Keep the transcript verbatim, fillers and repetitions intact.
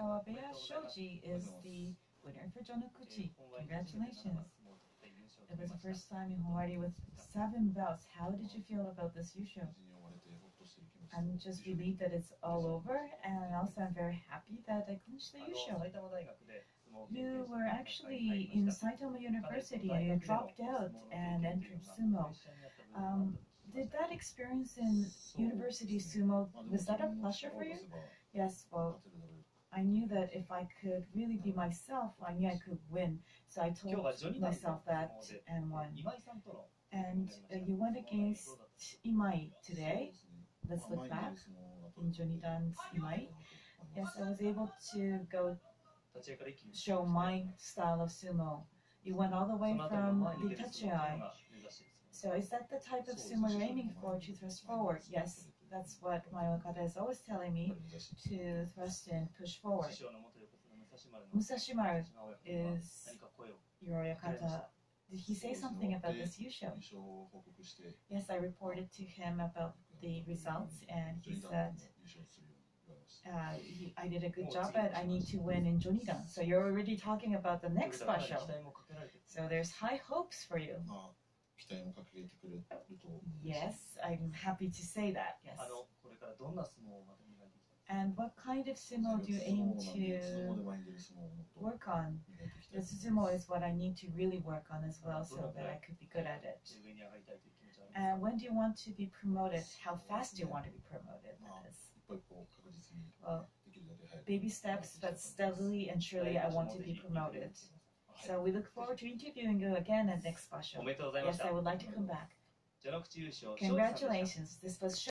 Kawabeya Shoji is the winner for Jonokuchi. Congratulations. It was the first time in Hawaii with seven belts. How did you feel about this Yusho? I'm just relieved that it's all over, and also I'm very happy that I clinched the Yusho. You were actually in Saitama University and you dropped out and entered sumo. Um, did that experience in university sumo, was that a pleasure for you? Yes, well, I knew that if I could really be myself, I knew I could win. So I told myself that and won. And uh, you went against Imai today. Let's look back in Jonidan's Imai. Yes, I was able to go show my style of sumo. You went all the way from the tachiai. So is that the type of sumo you're aiming for, to thrust forward? Yes, that's what my Okada is always telling me, to thrust and push forward. Musashimaru is your Oyakata. Did he say something about this Yusho? Yes, I reported to him about the results, and he said uh, he, I did a good job, but I need to win in Jonidan. So you're already talking about the next basho. So there's high hopes for you. Yes, I'm happy to say that, yes. And what kind of sumo do you aim to work on? The sumo is what I need to really work on as well, so that I could be good at it. And when do you want to be promoted? How fast do you want to be promoted? That is. Well, baby steps, but steadily and surely I want to be promoted. So we look forward to interviewing you again at next basho. Yes, I would like to come back. Congratulations. This was